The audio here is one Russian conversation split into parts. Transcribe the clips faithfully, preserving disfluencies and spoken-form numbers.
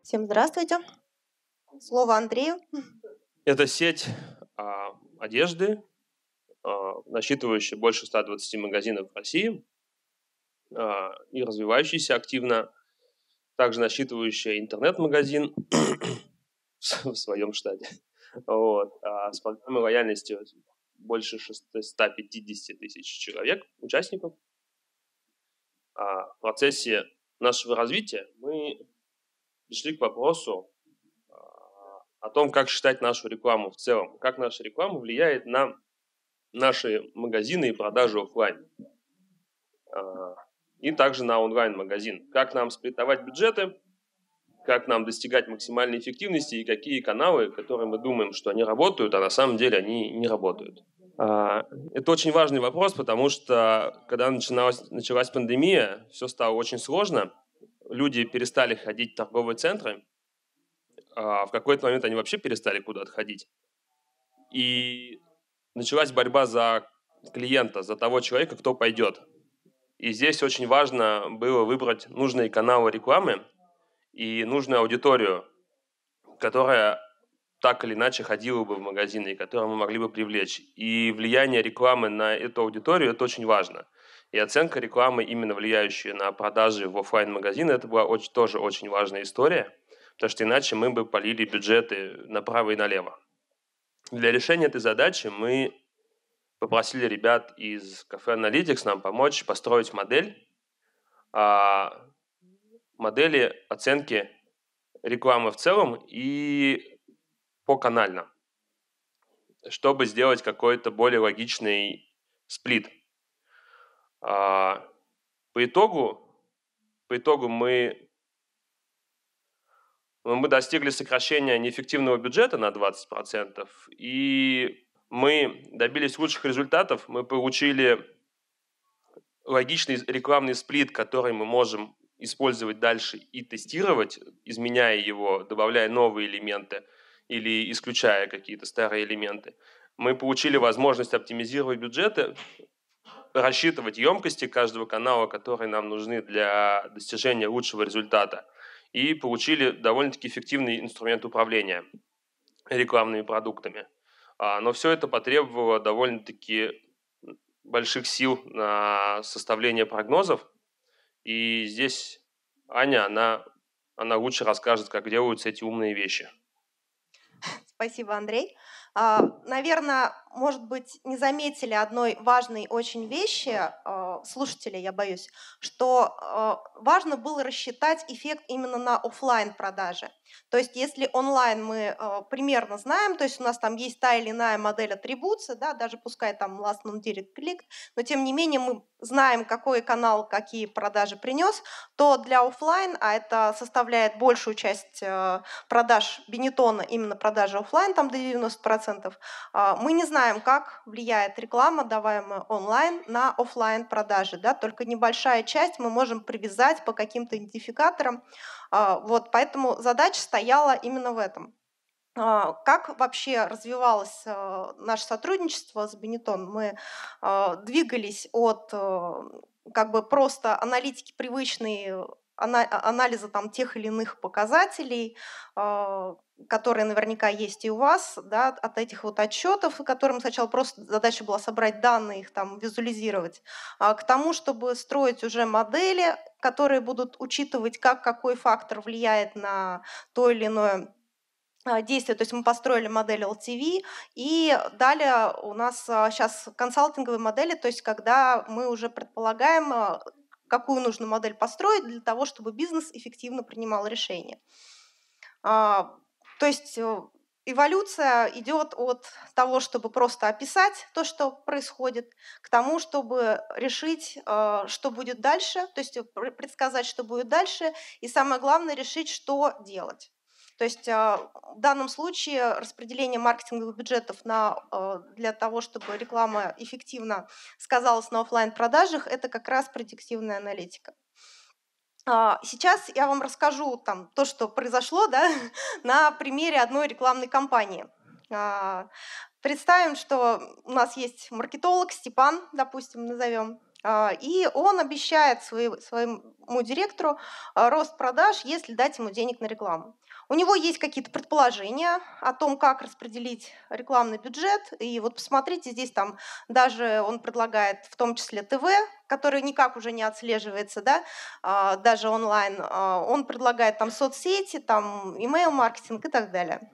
Всем здравствуйте. Слово Андрею. Это сеть а, одежды, а, насчитывающая больше ста двадцати магазинов в России а, и развивающаяся активно, также насчитывающая интернет-магазин в своем штате. Вот. А с программой лояльности больше ста пятидесяти тысяч человек, участников. А в процессе нашего развития мы пришли к вопросу о том, как считать нашу рекламу в целом, как наша реклама влияет на наши магазины и продажи офлайн, и также на онлайн-магазин. Как нам сплитовать бюджеты, как нам достигать максимальной эффективности и какие каналы, которые мы думаем, что они работают, а на самом деле они не работают. Это очень важный вопрос, потому что когда начиналась, началась пандемия, все стало очень сложно. Люди перестали ходить в торговые центры, а в какой-то момент они вообще перестали куда-то ходить. И началась борьба за клиента, за того человека, кто пойдет. И здесь очень важно было выбрать нужные каналы рекламы и нужную аудиторию, которая так или иначе ходила бы в магазины, и которую мы могли бы привлечь. И влияние рекламы на эту аудиторию – это очень важно. И оценка рекламы, именно влияющая на продажи в офлайн-магазины, это была очень, тоже очень важная история, потому что иначе мы бы полили бюджеты направо и налево. Для решения этой задачи мы попросили ребят из Cafe Analytics нам помочь построить модель, а, модели оценки рекламы в целом и поканально, чтобы сделать какой-то более логичный сплит. А, по итогу, по итогу мы мы достигли сокращения неэффективного бюджета на двадцать процентов, и мы добились лучших результатов. Мы получили логичный рекламный сплит, который мы можем использовать дальше и тестировать, изменяя его, добавляя новые элементы или исключая какие-то старые элементы. Мы получили возможность оптимизировать бюджеты, рассчитывать емкости каждого канала, которые нам нужны для достижения лучшего результата, и получили довольно-таки эффективный инструмент управления рекламными продуктами. Но все это потребовало довольно-таки больших сил на составление прогнозов, и здесь Аня, она, она лучше расскажет, как делаются эти умные вещи. Спасибо, Андрей. Наверное, может быть, не заметили одной важной очень вещи, слушатели, я боюсь, что важно было рассчитать эффект именно на офлайн продажи. То есть если онлайн мы примерно знаем, то есть у нас там есть та или иная модель атрибуции, да, даже пускай там last non-direct click, но тем не менее мы знаем, какой канал какие продажи принес, то для офлайн, а это составляет большую часть продаж Benetton, именно продажи офлайн, там до девяноста процентов, мы не знаем, как влияет реклама, даваемая онлайн, на офлайн продажи. Да? Только небольшая часть мы можем привязать по каким-то идентификаторам. Вот, поэтому задача стояла именно в этом. Как вообще развивалось наше сотрудничество с Benetton? Мы двигались от как бы просто аналитики привычной, анализа там тех или иных показателей, которые наверняка есть и у вас, да, от этих вот отчетов, которым сначала просто задача была собрать данные, их там визуализировать, к тому, чтобы строить уже модели, которые будут учитывать, как какой фактор влияет на то или иное действие. То есть мы построили модель эл ти ви, и далее у нас сейчас консалтинговые модели, то есть когда мы уже предполагаем, какую нужно модель построить для того, чтобы бизнес эффективно принимал решения. То есть эволюция идет от того, чтобы просто описать то, что происходит, к тому, чтобы решить, что будет дальше, то есть предсказать, что будет дальше, и самое главное, решить, что делать. То есть в данном случае распределение маркетинговых бюджетов на, для того, чтобы реклама эффективно сказалась на офлайн-продажах, это как раз предиктивная аналитика. Сейчас я вам расскажу там, то, что произошло, да, на примере одной рекламной кампании. Представим, что у нас есть маркетолог Степан, допустим, назовем. И он обещает своему директору рост продаж, если дать ему денег на рекламу. У него есть какие-то предположения о том, как распределить рекламный бюджет. И вот посмотрите, здесь там даже он предлагает в том числе ТВ, который никак уже не отслеживается, да, даже онлайн. Он предлагает там соцсети, там email-маркетинг и так далее.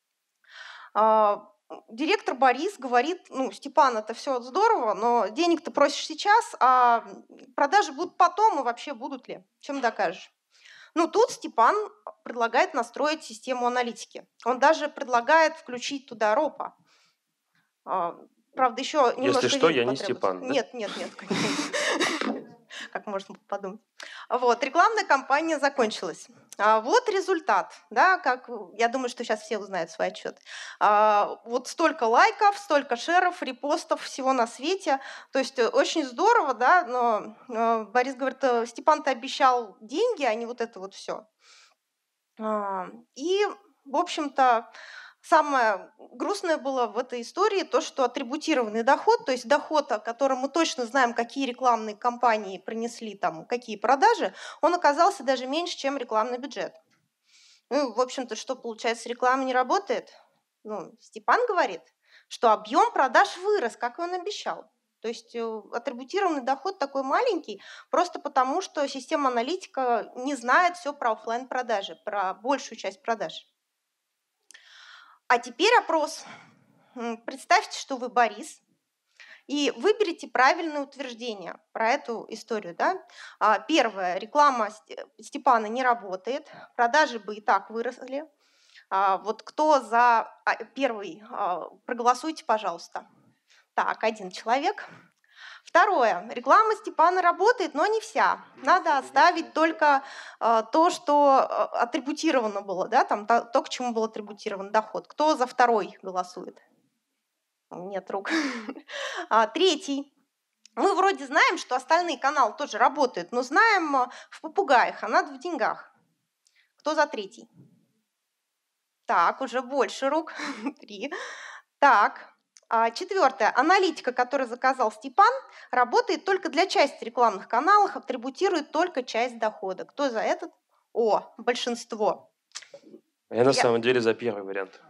Директор Борис говорит: ну, Степан, это все здорово, но денег ты просишь сейчас, а продажи будут потом, и вообще будут ли? Чем докажешь? Ну, тут Степан предлагает настроить систему аналитики. Он даже предлагает включить туда ропа. Правда, еще немножко... Если что, я не Степан, да? Нет, нет, нет, конечно. Как можно подумать. Вот, рекламная кампания закончилась. А вот результат, да, как, я думаю, что сейчас все узнают свой отчет. А, вот столько лайков, столько шеров, репостов, всего на свете. То есть очень здорово, да, но а, Борис говорит: Степан, ты обещал деньги, а не вот это вот все. А, и, в общем-то, самое грустное было в этой истории то, что атрибутированный доход, то есть доход, о котором мы точно знаем, какие рекламные кампании принесли там, какие продажи, он оказался даже меньше, чем рекламный бюджет. Ну, в общем-то, что получается, реклама не работает? Ну, Степан говорит, что объем продаж вырос, как он обещал. То есть атрибутированный доход такой маленький, просто потому, что система аналитика не знает все про офлайн-продажи, про большую часть продаж. А теперь опрос. Представьте, что вы Борис, и выберите правильное утверждение про эту историю. Да? Первое. Реклама Степана не работает, продажи бы и так выросли. Вот кто за первый, проголосуйте, пожалуйста. Так, один человек. Второе. Реклама Степана работает, но не вся. Надо оставить только э, то, что атрибутировано было, да, там, то, то, к чему был атрибутирован доход. Кто за второй голосует? Нет рук. А, третий. Мы вроде знаем, что остальные каналы тоже работают, но знаем в попугаях, а надо в деньгах. Кто за третий? Так, уже больше рук. Три. Так. Четвертое. Аналитика, которую заказал Степан, работает только для части рекламных каналов, атрибутирует только часть дохода. Кто за этот? О, большинство. Я, Я... на самом деле за первый вариант.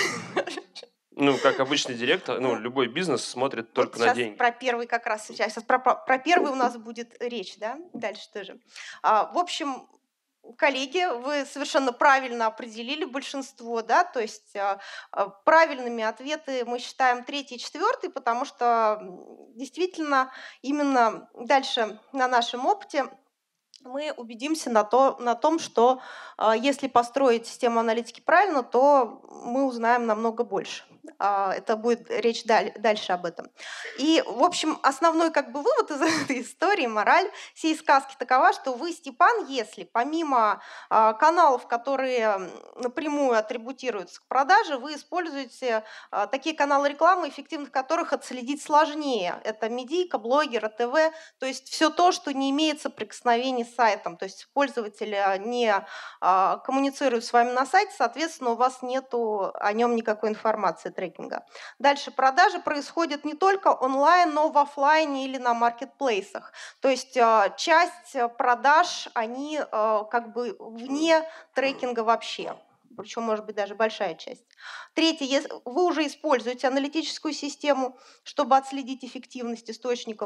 Ну, как обычный директор, ну, любой бизнес смотрит только вот на деньги. Про первый как раз сейчас. Про, про, про первый у нас будет речь, да? Дальше тоже. А, в общем, коллеги, вы совершенно правильно определили большинство, да, то есть э, правильными ответы мы считаем третий и четвертый, потому что действительно именно дальше на нашем опыте мы убедимся на, то, на том, что э, если построить систему аналитики правильно, то мы узнаем намного больше. Э, это будет речь даль, дальше об этом. И, в общем, основной как бы вывод из этой истории, мораль всей сказки такова, что вы, Степан, если помимо э, каналов, которые напрямую атрибутируются к продаже, вы используете э, такие каналы рекламы, эффективных которых отследить сложнее. Это медийка, блогеры, ТВ, то есть все то, что не имеет соприкосновения с сайтом, то есть пользователь не а, коммуницирует с вами на сайте, соответственно, у вас нету о нем никакой информации, трекинга. Дальше продажи происходят не только онлайн, но в офлайне или на маркетплейсах. То есть а, часть продаж, они а, как бы вне трекинга вообще. Причем, может быть, даже большая часть. Третье, вы уже используете аналитическую систему, чтобы отследить эффективность источников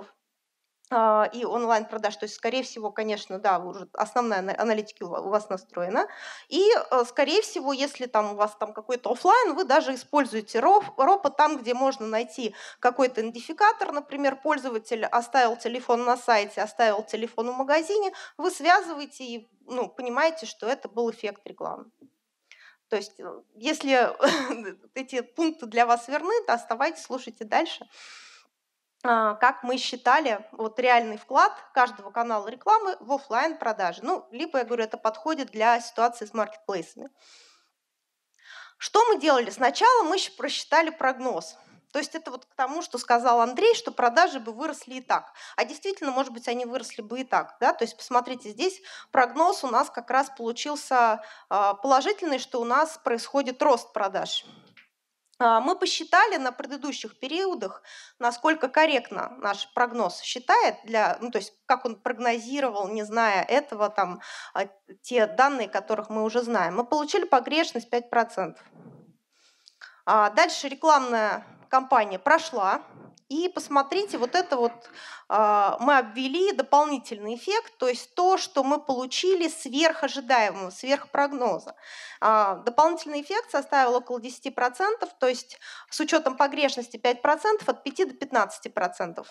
и онлайн-продаж, то есть, скорее всего, конечно, да, уже основная аналитика у вас настроена. И, скорее всего, если там у вас там какой-то офлайн, вы даже используете ропа там, где можно найти какой-то идентификатор, например, пользователь оставил телефон на сайте, оставил телефон в магазине, вы связываете и ну, понимаете, что это был эффект рекламы. То есть, если эти пункты для вас верны, то оставайтесь, слушайте дальше. Как мы считали вот реальный вклад каждого канала рекламы в офлайн продажи. Ну, либо, я говорю, это подходит для ситуации с маркетплейсами. Что мы делали? Сначала мы просчитали прогноз. То есть это вот к тому, что сказал Андрей, что продажи бы выросли и так. А действительно, может быть, они выросли бы и так. Да? То есть посмотрите, здесь прогноз у нас как раз получился положительный, что у нас происходит рост продаж. Мы посчитали на предыдущих периодах, насколько корректно наш прогноз считает, для, ну, то есть как он прогнозировал, не зная этого, там, те данные, которых мы уже знаем. Мы получили погрешность пять процентов. Дальше рекламная кампания прошла. И посмотрите, вот это вот мы обвели дополнительный эффект, то есть то, что мы получили сверх ожидаемого, сверх прогноза. Дополнительный эффект составил около десять процентов, то есть с учетом погрешности пять процентов от пяти до пятнадцати процентов.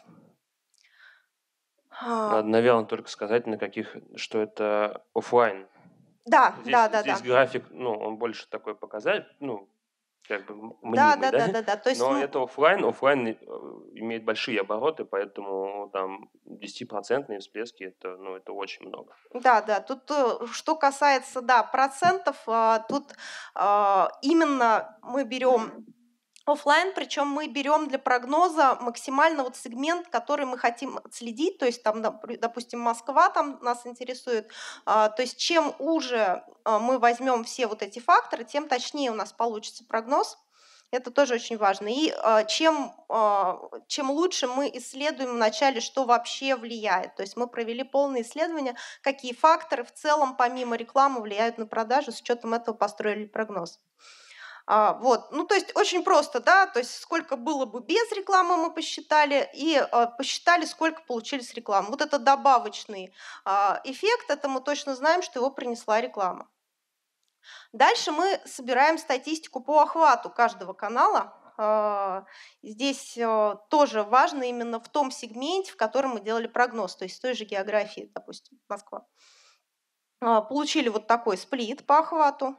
Надо, наверное, только сказать, на каких, что это офлайн. Да, здесь, да, да. Здесь да. график, ну, он больше такой показатель, ну, как бы мнимый, да, да? да, да, да, да. То есть Но мы... это офлайн, офлайн имеет большие обороты, поэтому там десятипроцентные всплески, это, ну, это очень много. Да, да, тут что касается, да, процентов, тут именно мы берем офлайн, причем мы берем для прогноза максимально вот сегмент, который мы хотим отследить, то есть там, допустим, Москва там нас интересует, то есть чем уже мы возьмем все вот эти факторы, тем точнее у нас получится прогноз. Это тоже очень важно. И чем, чем лучше мы исследуем вначале, что вообще влияет. То есть мы провели полное исследование, какие факторы в целом помимо рекламы влияют на продажи, с учетом этого построили прогноз. А, вот, ну то есть очень просто, да, то есть сколько было бы без рекламы мы посчитали и а, посчитали, сколько получили с рекламы. Вот это добавочный а, эффект, это мы точно знаем, что его принесла реклама. Дальше мы собираем статистику по охвату каждого канала. А, здесь а, тоже важно именно в том сегменте, в котором мы делали прогноз, то есть в той же географии, допустим, Москва. А, получили вот такой сплит по охвату.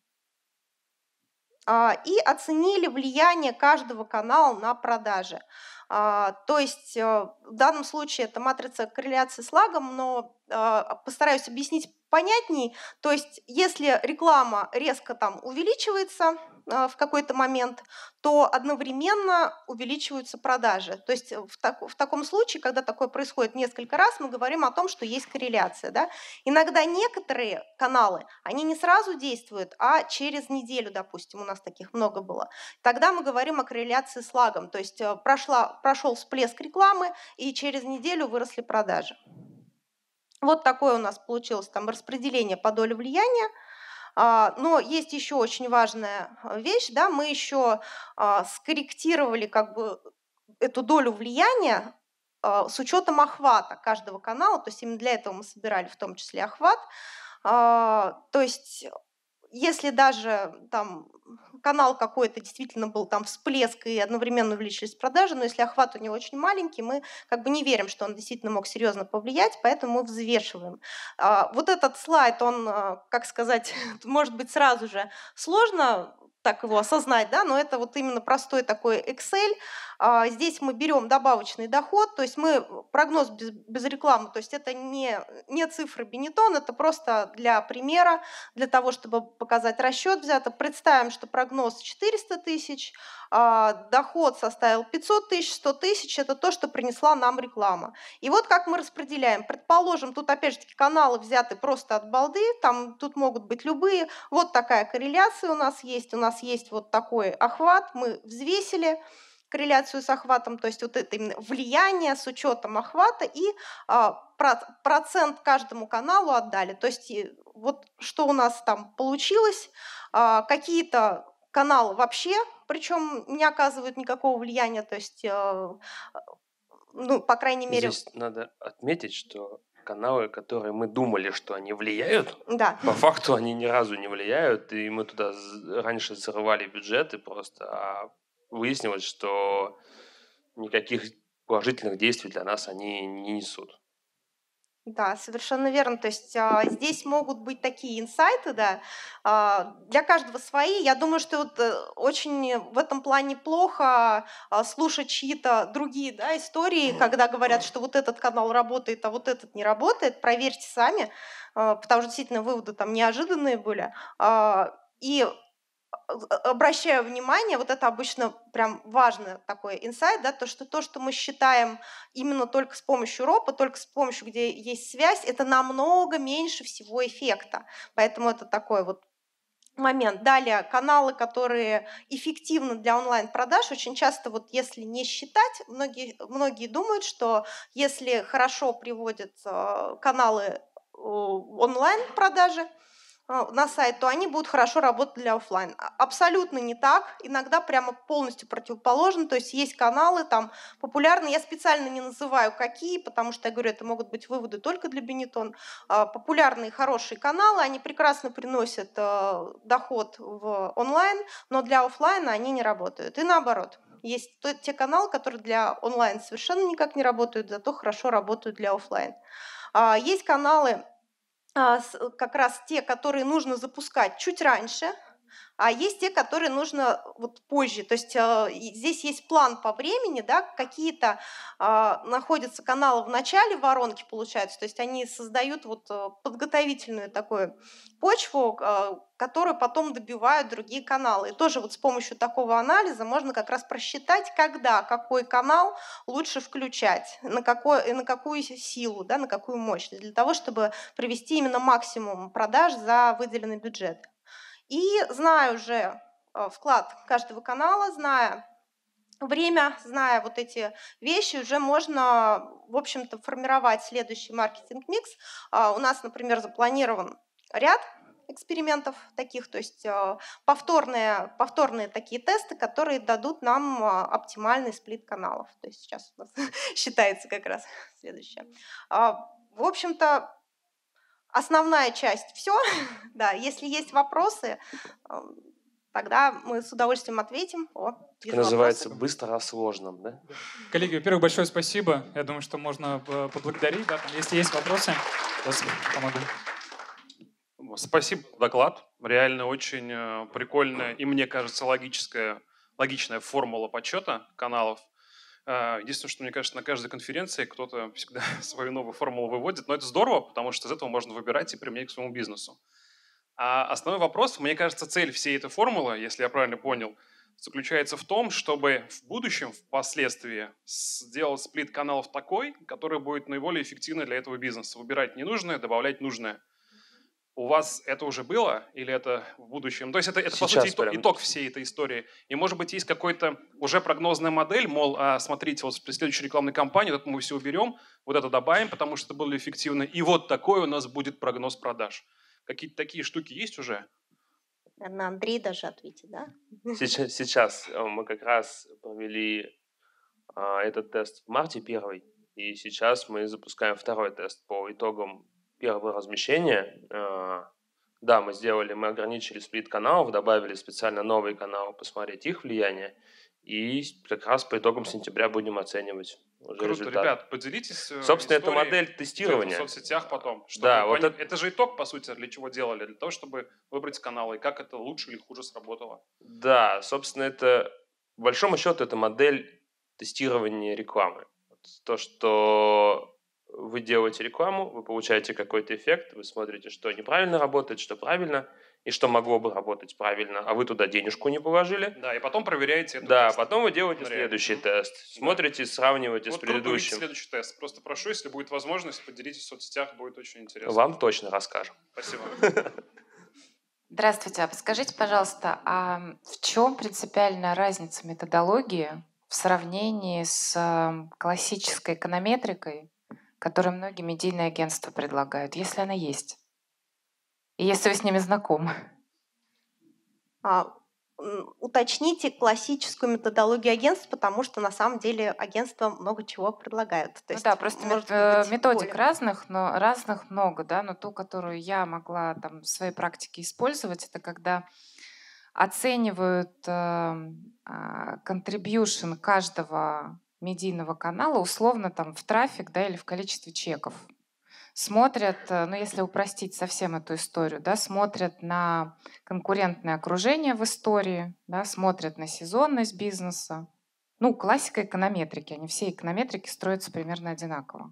И оценили влияние каждого канала на продажи. То есть в данном случае это матрица корреляции с лагом, но постараюсь объяснить понятней. То есть если реклама резко там увеличивается в какой-то момент, то одновременно увеличиваются продажи. То есть в, так, в таком случае, когда такое происходит несколько раз, мы говорим о том, что есть корреляция. Да? Иногда некоторые каналы, они не сразу действуют, а через неделю, допустим, у нас таких много было. Тогда мы говорим о корреляции с лагом. То есть прошла, прошел всплеск рекламы, и через неделю выросли продажи. Вот такое у нас получилось там распределение по доле влияния. Но есть еще очень важная вещь, да, мы еще скорректировали как бы эту долю влияния с учетом охвата каждого канала, то есть именно для этого мы собирали в том числе охват. То есть если даже там канал какой-то действительно был там всплеск и одновременно увеличились продажи, но если охват у него очень маленький, мы как бы не верим, что он действительно мог серьезно повлиять, поэтому мы взвешиваем. Вот этот слайд, он, как сказать, может быть сразу же сложно так его осознать, да, но это вот именно простой такой Excel. Здесь мы берем добавочный доход, то есть мы прогноз без, без рекламы, то есть это не, не цифры Бенетон, это просто для примера, для того, чтобы показать расчет взято. Представим, что прогноз четыреста тысяч, доход составил пятьсот тысяч, сто тысяч, это то, что принесла нам реклама. И вот как мы распределяем. Предположим, тут опять же таки каналы взяты просто от балды, там тут могут быть любые. Вот такая корреляция у нас есть, у нас есть вот такой охват, мы взвесили корреляцию с охватом, то есть вот это именно влияние с учетом охвата и а, процент каждому каналу отдали. То есть вот что у нас там получилось, а, какие-то каналы вообще, причем не оказывают никакого влияния, то есть, а, ну, по крайней мере... Здесь надо отметить, что каналы, которые мы думали, что они влияют, да. по факту они ни разу не влияют, и мы туда раньше зарывали бюджеты просто, а выяснилось, что никаких положительных действий для нас они не несут. Да, совершенно верно. То есть а, здесь могут быть такие инсайты, да, а, для каждого свои. Я думаю, что вот а, очень в этом плане плохо а, слушать чьи-то другие, да, истории, когда говорят, что вот этот канал работает, а вот этот не работает. Проверьте сами, а, потому что действительно выводы там неожиданные были. А, и обращаю внимание, вот это обычно прям важный такой инсайт, да, то, что то, что мы считаем именно только с помощью ропа, только с помощью, где есть связь, это намного меньше всего эффекта. Поэтому это такой вот момент. Далее, каналы, которые эффективны для онлайн-продаж. Очень часто, вот если не считать, многие, многие думают, что если хорошо приводят э, каналы э, онлайн-продажи э, на сайт, то они будут хорошо работать для офлайн. Абсолютно не так. Иногда прямо полностью противоположно. То есть есть каналы там популярные. Я специально не называю какие, потому что я говорю, это могут быть выводы только для Benetton. Э, популярные хорошие каналы, они прекрасно приносят э, доход в онлайн, но для офлайна они не работают. И наоборот. Есть те каналы, которые для онлайн совершенно никак не работают, зато хорошо работают для офлайн. Э, есть каналы, как раз те, которые нужно запускать чуть раньше, а есть те, которые нужно вот позже. То есть э, здесь есть план по времени, да, какие-то э, находятся каналы в начале воронки, получается, то есть они создают вот э, подготовительную такую почву, э, которую потом добивают другие каналы. И тоже вот с помощью такого анализа можно как раз просчитать, когда какой канал лучше включать, на, какой, на какую силу, да, на какую мощность, для того, чтобы привести именно максимум продаж за выделенный бюджет. И зная уже вклад каждого канала, зная время, зная вот эти вещи, уже можно, в общем-то, формировать следующий маркетинг-микс. У нас, например, запланирован ряд экспериментов таких, то есть повторные, повторные такие тесты, которые дадут нам оптимальный сплит каналов. То есть сейчас у нас считается как раз следующее. В общем-то, основная часть все. Да, если есть вопросы, тогда мы с удовольствием ответим. О, это называется вопросы. Быстро о сложном, да? Коллеги, во-первых, большое спасибо. Я думаю, что можно поблагодарить. Да? Если есть вопросы, то помогу. Спасибо за доклад. Реально очень прикольная и, мне кажется, логическая, логичная формула подсчета каналов. Единственное, что мне кажется, на каждой конференции кто-то всегда свою новую формулу выводит, но это здорово, потому что из этого можно выбирать и применять к своему бизнесу. А основной вопрос, мне кажется, цель всей этой формулы, если я правильно понял, заключается в том, чтобы в будущем, впоследствии, сделать сплит каналов такой, который будет наиболее эффективный для этого бизнеса. Выбирать ненужное, добавлять нужное. У вас это уже было или это в будущем? То есть это, это по сути, итог, итог всей этой истории. И, может быть, есть какой-то уже прогнозная модель, мол, а, смотрите, вот при следующей рекламной кампании вот мы все уберем, вот это добавим, потому что это было эффективно, и вот такой у нас будет прогноз продаж. Какие-то такие штуки есть уже? Наверное, Андрей даже ответит, да? Сейчас, сейчас мы как раз провели а, этот тест в марте первый, и сейчас мы запускаем второй тест по итогам первого размещения. Да, мы сделали, мы ограничили сплит каналов, добавили специально новые каналы, посмотреть их влияние. И как раз по итогам сентября будем оценивать уже Круто, результат. Ребят, поделитесь. Собственно, это модель тестирования. В соцсетях потом. Да, вот это... это же итог, по сути, для чего делали? Для того, чтобы выбрать каналы. И как это лучше или хуже сработало? Да, собственно, это, по большому счету, это модель тестирования рекламы. То, что вы делаете рекламу, вы получаете какой-то эффект, вы смотрите, что неправильно работает, что правильно, и что могло бы работать правильно, а вы туда денежку не положили. Да, и потом проверяете этот Да, тест. потом вы делаете следующий тест, смотрите, да. Сравниваете вот с предыдущим. Следующий тест. Просто прошу, если будет возможность, поделитесь в соцсетях, будет очень интересно. Вам точно расскажем. Спасибо. Здравствуйте, а подскажите, пожалуйста, а в чем принципиальная разница методологии в сравнении с классической эконометрикой, которую многие медийные агентства предлагают, если она есть? И если вы с ними знакомы? А, уточните классическую методологию агентств, потому что на самом деле агентства много чего предлагают. То ну есть, да, просто может мет- быть, методик более... разных, но разных много, да, но ту, которую я могла там в своей практике использовать, это когда оценивают контрибьюшн э, э, каждого медийного канала условно там в трафик, да, или в количестве чеков. Смотрят, ну если упростить совсем эту историю, да, смотрят на конкурентное окружение в истории, да, смотрят на сезонность бизнеса. Ну, классика эконометрики, они все эконометрики строятся примерно одинаково.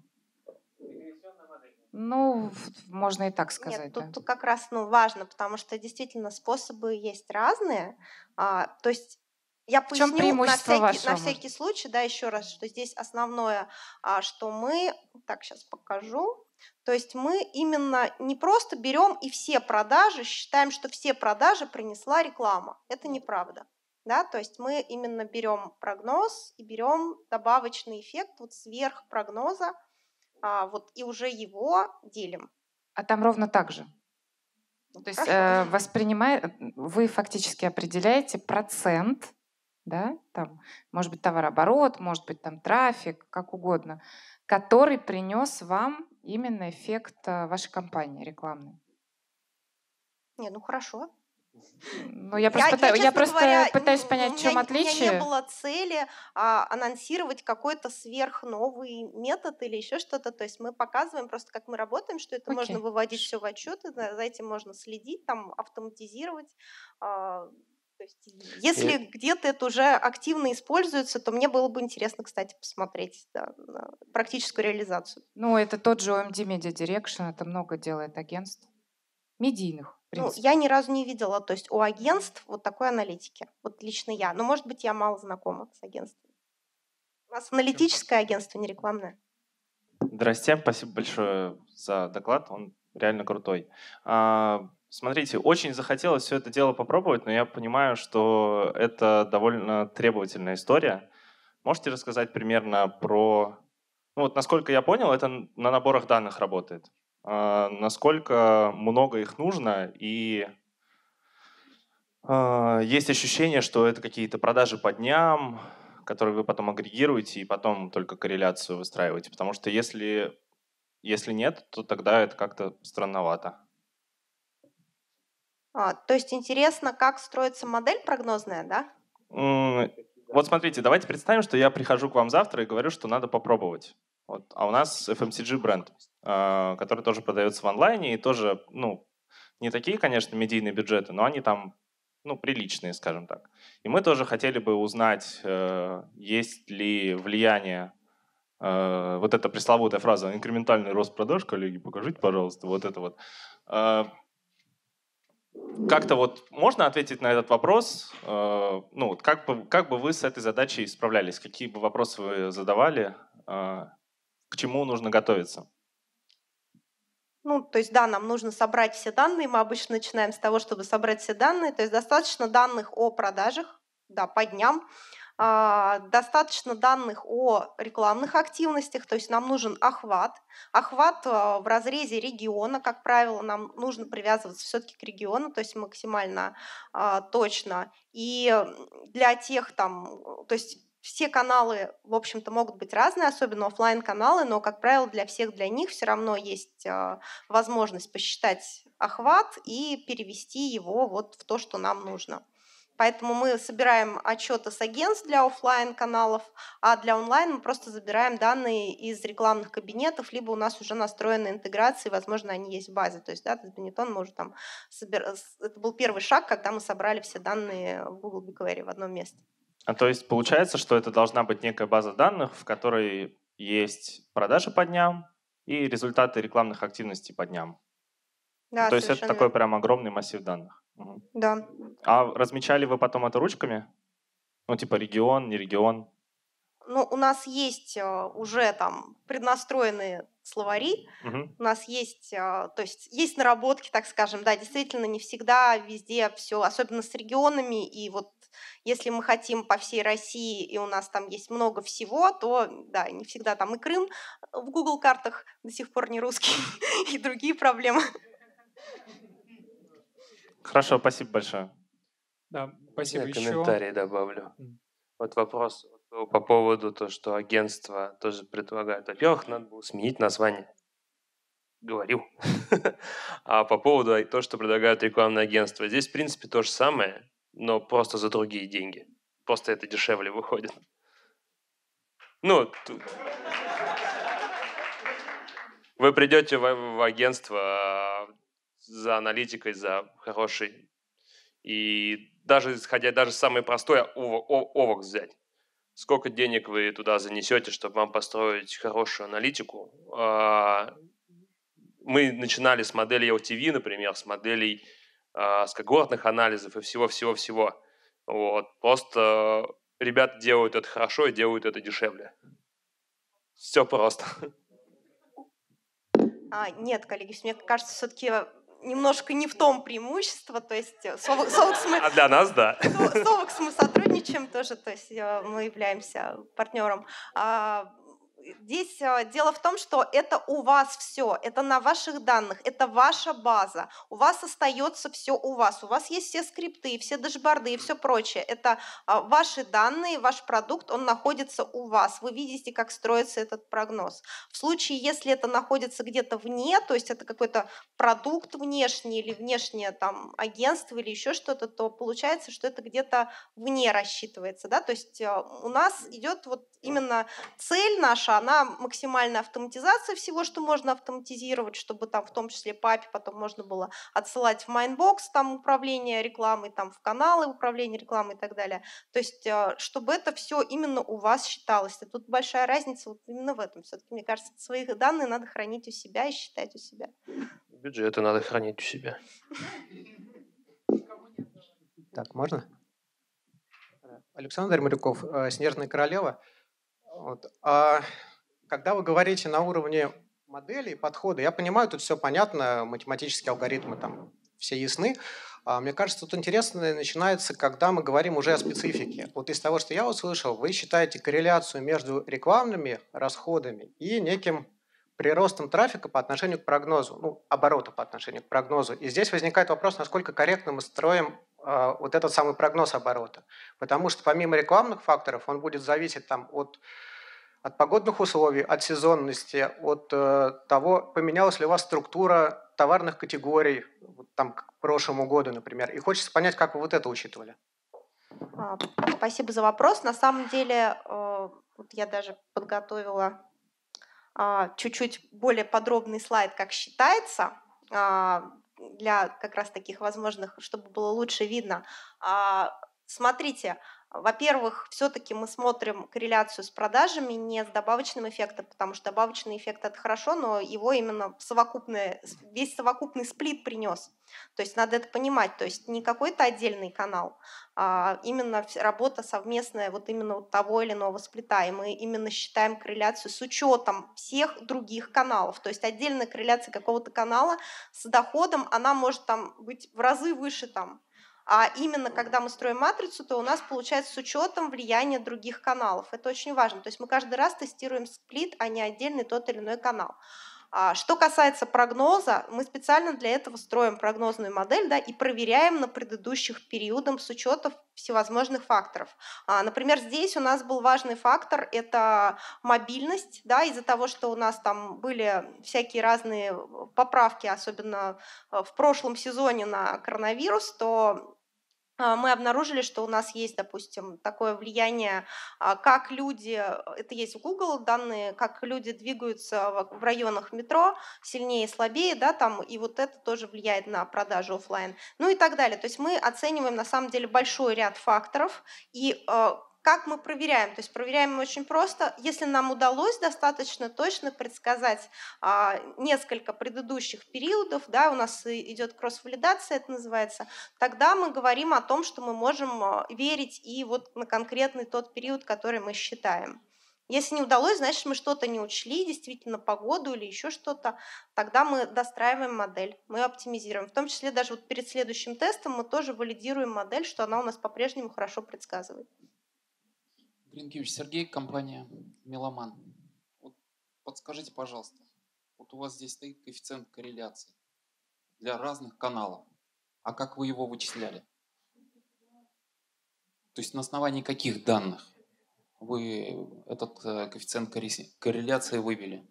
Ну, можно и так сказать. Нет, тут, да. тут как раз ну, важно, потому что действительно способы есть разные. А, то есть я В чем поясню на преимущество всякий, вашего? на всякий случай, да, еще раз, что здесь основное, а, что мы, так, сейчас покажу, То есть мы именно не просто берем и все продажи, считаем, что все продажи принесла реклама. Это неправда. Да? То есть мы именно берем прогноз и берем добавочный эффект вот сверх прогноза, а, вот, и уже его делим. А там ровно так же? Ну, То есть хорошо. э, воспринимая, вы фактически определяете процент, да, там, может быть, товарооборот, может быть, там трафик, как угодно, который принес вам именно эффект э, вашей кампании рекламной. Не, ну хорошо. Ну, я просто, Я, пыта- я, я честно просто говоря, пытаюсь н- понять, у в меня, чем у меня не отличие. было цели а, анонсировать какой-то сверхновый метод или еще что-то. То есть мы показываем просто, как мы работаем, что это можно Окей. выводить все в отчеты, за, за этим можно следить, там автоматизировать. а, то есть, если И- где-то это уже активно используется, то мне было бы интересно, кстати, посмотреть да, на практическую реализацию. Ну, это тот же о эм ди Media Direction, это много делает агентств. Медийных, в Ну, принципе. я ни разу не видела, то есть у агентств вот такой аналитики. Вот лично я. Но, может быть, я мало знакома с агентством. У нас аналитическое агентство, не рекламное. Здрасте, спасибо большое за доклад, он реально крутой. А, Смотрите, очень захотелось все это дело попробовать, но я понимаю, что это довольно требовательная история. Можете рассказать примерно про... Ну вот, насколько я понял, это на наборах данных работает. А, Насколько много их нужно, и а, есть ощущение, что это какие-то продажи по дням, которые вы потом агрегируете и потом только корреляцию выстраиваете. Потому что если, если нет, то тогда это как-то странновато. А, то есть интересно, как строится модель прогнозная, да? М, Вот смотрите, давайте представим, что я прихожу к вам завтра и говорю, что надо попробовать. Вот. А у нас эф эм си джи бренд, а, который тоже продается в онлайне и тоже, ну, не такие, конечно, медийные бюджеты, но они там, ну, приличные, скажем так. И мы тоже хотели бы узнать, э, есть ли влияние, э, вот эта пресловутая фраза «инкрементальный рост продаж», коллеги, покажите, пожалуйста, вот это вот. Э, Как-то вот можно ответить на этот вопрос? Э, Ну, вот как бы, как бы вы с этой задачей справлялись? Какие бы вопросы вы задавали? Э, К чему нужно готовиться? Ну, то есть, да, нам нужно собрать все данные. Мы обычно начинаем с того, чтобы собрать все данные. То есть достаточно данных о продажах, да, по дням. А, достаточно данных о рекламных активностях, то есть нам нужен охват. Охват а, в разрезе региона, как правило, нам нужно привязываться все-таки к региону, то есть максимально а, точно. И м, для тех там, то есть все каналы, в общем-то, могут быть разные, особенно оффлайн-каналы, но, как правило, для всех для них все равно есть а, возможность посчитать охват и перевести его вот в то, что нам нужно. Поэтому мы собираем отчеты с агентств для офлайн каналов, а для онлайн мы просто забираем данные из рекламных кабинетов, либо у нас уже настроены интеграции, возможно, они есть в базе. То есть, да, Benetton мы уже там собир... Это был первый шаг, когда мы собрали все данные в Google BigQuery в одном месте. А то есть получается, что это должна быть некая база данных, в которой есть продажи по дням и результаты рекламных активностей по дням. Да, То есть это совершенно такой верно. прям огромный массив данных. Мгм. Да. А размечали вы потом это ручками? Ну, типа регион, не регион? Ну, у нас есть а, уже там преднастроенные словари, Мгм. у нас есть, а, то есть есть наработки, так скажем, да, действительно не всегда везде все, особенно с регионами, и вот если мы хотим по всей России, и у нас там есть много всего, то, да, не всегда там и Крым в Google картах до сих пор не русский, и другие проблемы. Хорошо, спасибо большое. Да, спасибо. Я Еще. комментарий добавлю. М. Вот вопрос по поводу того, что агентство тоже предлагает. Во-первых, надо было сменить название. Говорил. А по поводу того, что предлагают рекламные агентства. Здесь, в принципе, то же самое, но просто за другие деньги. Просто это дешевле выходит. Ну, тут... Вы придете в, в агентство а, за аналитикой, за хорошей. И даже исходя, даже самое простое, ОВОК взять. Сколько денег вы туда занесете, чтобы вам построить хорошую аналитику? Мы начинали с моделей эл ти ви, например, с моделей с когортных анализов и всего-всего-всего. Вот. Просто ребята делают это хорошо и делают это дешевле. Все просто. А, нет, коллеги, мне кажется, все-таки немножко не в том преимущество, то есть Совокс мы... А для нас, да. Совокс мы сотрудничаем тоже, то есть мы являемся партнером. Здесь дело в том, что это у вас все, это на ваших данных, это ваша база, у вас остается все у вас, у вас есть все скрипты, все дэшборды и все прочее. Это ваши данные, ваш продукт, он находится у вас, вы видите, как строится этот прогноз. В случае, если это находится где-то вне, то есть это какой-то продукт внешний или внешнее там агентство или еще что-то, то получается, что это где-то вне рассчитывается, да, то есть у нас идет вот именно цель наша, она максимальная автоматизация всего, что можно автоматизировать, чтобы там в том числе папе потом можно было отсылать в Майнбокс, там управление рекламой, там в каналы управления рекламой и так далее. То есть чтобы это все именно у вас считалось. И тут большая разница вот именно в этом. Все-таки, мне кажется, свои данные надо хранить у себя и считать у себя. Бюджеты надо хранить у себя. Так, можно? Александр Марюков, «Снежная королева». Вот. А когда вы говорите на уровне моделей, подхода, я понимаю, тут все понятно, математические алгоритмы там все ясны. А мне кажется, тут интересно начинается, когда мы говорим уже о специфике. Вот из того, что я услышал, вы считаете корреляцию между рекламными расходами и неким приростом трафика по отношению к прогнозу, ну, оборота по отношению к прогнозу. И здесь возникает вопрос, насколько корректно мы строим э, вот этот самый прогноз оборота. Потому что помимо рекламных факторов он будет зависеть там, от, от погодных условий, от сезонности, от э, того, поменялась ли у вас структура товарных категорий, вот, там, к прошлому году, например. И хочется понять, как вы вот это учитывали. Спасибо за вопрос. На самом деле, э, вот я даже подготовила чуть-чуть более подробный слайд, как считается, для как раз таких возможных, чтобы было лучше видно. Смотрите, во-первых, все-таки мы смотрим корреляцию с продажами, не с добавочным эффектом, потому что добавочный эффект – это хорошо, но его именно совокупный, весь совокупный сплит принес. То есть надо это понимать, то есть не какой-то отдельный канал, а именно работа совместная вот именно вот того или иного сплита, и мы именно считаем корреляцию с учетом всех других каналов. То есть отдельная корреляция какого-то канала с доходом, она может там быть в разы выше там. А именно, когда мы строим матрицу, то у нас получается с учетом влияния других каналов. Это очень важно. То есть мы каждый раз тестируем сплит, а не отдельный тот или иной канал. Что касается прогноза, мы специально для этого строим прогнозную модель, да, и проверяем на предыдущих периодах с учетом всевозможных факторов. Например, здесь у нас был важный фактор – это мобильность, да, из-за того, что у нас там были всякие разные поправки, особенно в прошлом сезоне на коронавирус, то мы обнаружили, что у нас есть, допустим, такое влияние, как люди, это есть в Google данные, как люди двигаются в районах метро, сильнее и слабее, да, там, и вот это тоже влияет на продажу офлайн, ну и так далее. То есть мы оцениваем на самом деле большой ряд факторов, и как мы проверяем? То есть проверяем мы очень просто. Если нам удалось достаточно точно предсказать а, несколько предыдущих периодов, да, у нас идет кросс-валидация, это называется, тогда мы говорим о том, что мы можем верить и вот на конкретный тот период, который мы считаем. Если не удалось, значит, мы что-то не учли, действительно погоду или еще что-то, тогда мы достраиваем модель, мы ее оптимизируем. В том числе даже вот перед следующим тестом мы тоже валидируем модель, что она у нас по-прежнему хорошо предсказывает. Гринкевич Сергей, компания «Меломан». Вот подскажите, пожалуйста, вот у вас здесь стоит коэффициент корреляции для разных каналов. А как вы его вычисляли? То есть на основании каких данных вы этот коэффициент корреляции вывели?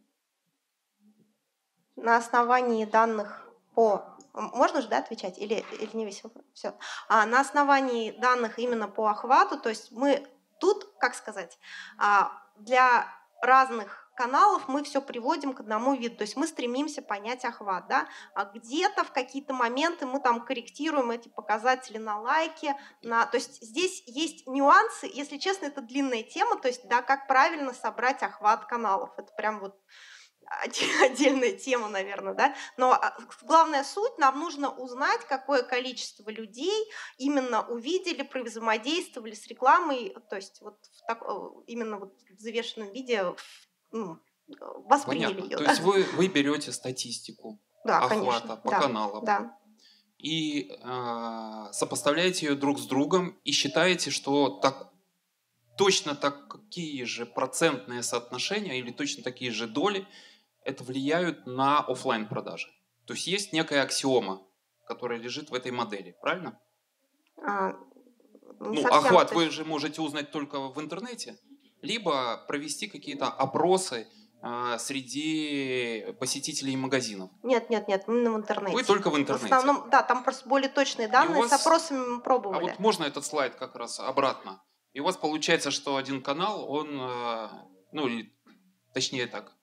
На основании данных по... Можно же, да, отвечать? Или, или не весь вопрос? Все. А на основании данных именно по охвату, то есть мы... Тут, как сказать, для разных каналов мы все приводим к одному виду, то есть мы стремимся понять охват, да? А где-то в какие-то моменты мы там корректируем эти показатели на лайки, на... то есть здесь есть нюансы, если честно, это длинная тема, то есть, да, как правильно собрать охват каналов, это прям вот отдельная тема, наверное, да, но главная суть, нам нужно узнать, какое количество людей именно увидели, взаимодействовали с рекламой, то есть вот в так, именно вот в завешенном виде, ну, восприняли Понятно. ее. То Да? есть вы, вы берете статистику Да, охвата конечно. по Да, каналам да. и э, сопоставляете ее друг с другом и считаете, что так, точно такие же процентные соотношения или точно такие же доли это влияют на оффлайн продажи. То есть есть некая аксиома, которая лежит в этой модели, правильно? А, не Ну, совсем, охват то вы есть- же можете узнать только в интернете, либо провести какие-то опросы э, среди посетителей магазинов. Нет, нет, нет, именно в интернете. Вы только в В интернете. основном, да, там просто более точные И у данные, вас- с опросами мы А пробовали. вот можно этот слайд как раз обратно? И у вас получается, что один канал, он, э, ну, или, точнее так.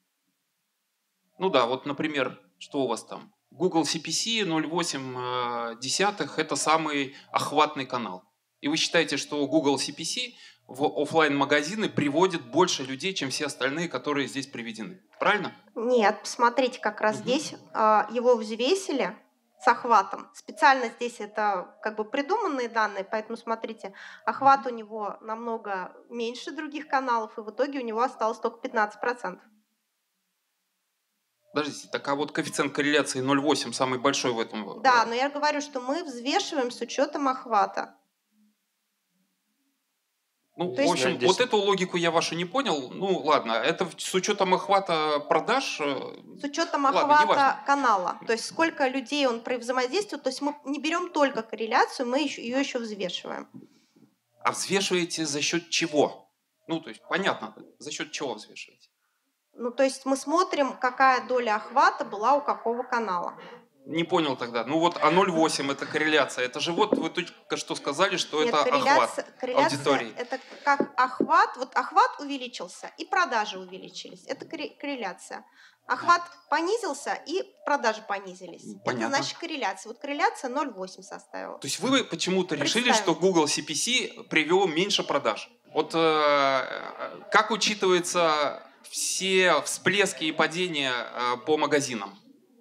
Ну да, вот, например, что у вас там? Google си пи си ноль целых восемь десятых – это самый охватный канал. И вы считаете, что Google си пи си в оффлайн-магазины приводит больше людей, чем все остальные, которые здесь приведены. Правильно? Нет, посмотрите, как раз Мгм. здесь а, его взвесили с охватом. Специально здесь это как бы придуманные данные, поэтому смотрите, охват у него намного меньше других каналов, и в итоге у него осталось только пятнадцать процентов. Подождите, так а вот коэффициент корреляции ноль целых восемь самый большой в этом. Да, но я говорю, что мы взвешиваем с учетом охвата. Ну, То в есть- общем, Здесь- вот эту логику я вашу не понял. Ну, ладно, это в- с учетом охвата продаж. э, С учетом Ладно, охвата неважно. канала, то есть сколько людей он взаимодействует, то есть мы не берем только корреляцию, мы еще, ее еще взвешиваем. А взвешиваете за счет чего? Ну, то есть, понятно, за счет чего взвешиваете? Ну, то есть мы смотрим, какая доля охвата была у какого канала. Не понял тогда. Ну вот, а ноль целых восемь это корреляция. Это же вот вы только что сказали, что Нет, это корреляция, охват корреляция аудитории. это как охват, вот охват увеличился и продажи увеличились. Это корре- корреляция. Охват понизился и продажи понизились. Понятно. Это значит корреляция. Вот корреляция ноль целых восемь составила. То есть вы почему-то решили, Представим. что Google си пи си привел меньше продаж. Вот э, э, как учитываются все всплески и падения э, по магазинам?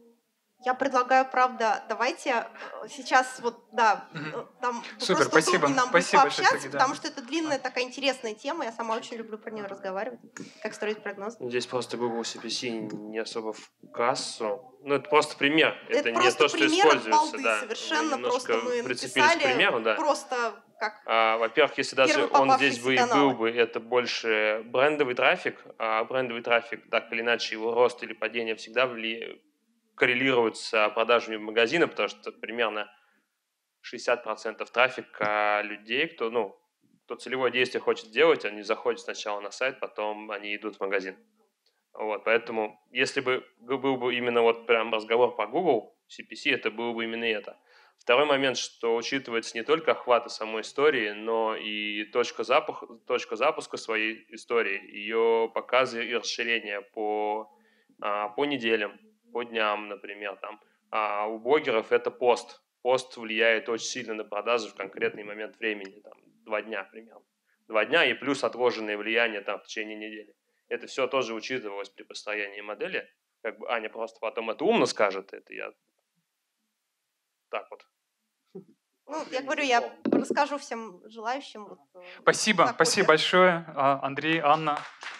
Я предлагаю, правда, давайте э, сейчас вот, да, Мгм. э, там Супер, просто спасибо. удобнее нам будет Спасибо большое, пообщаться, Сергей, да. потому что это длинная такая интересная тема, я сама очень люблю про нее разговаривать, как строить прогноз. Здесь просто Google си пи си не особо в кассу. Ну, это просто пример. Это, Это не просто то, что пример от используется. балды Да. совершенно, Мы просто немножко мы прицепились написали к примеру, да. просто как... А, во-первых, если даже Первый он здесь попавшийся бы и канал. был бы, это больше брендовый трафик, а брендовый трафик, так или иначе, его рост или падение всегда вли... коррелирует с продажами в магазины, потому что примерно шестьдесят процентов трафика людей, кто, ну, кто целевое действие хочет сделать, они заходят сначала на сайт, потом они идут в магазин. Вот, поэтому, если бы был бы именно вот прям разговор по Google си пи си, это было бы именно это. Второй момент, что учитывается не только охваты самой истории, но и точка запуска, точка запуска своей истории, ее показы и расширения по, а, по неделям, по дням, например. Там. А у блогеров это пост. Пост влияет очень сильно на продажи в конкретный момент времени, там, два дня примерно. Два дня и плюс отложенное влияние там, в течение недели. Это все тоже учитывалось при построении модели. Как бы Аня просто потом это умно скажет, это я так вот. Ну, я говорю, я расскажу всем желающим. Вот, э, Спасибо, так вот. спасибо большое, а, Андрей, Анна.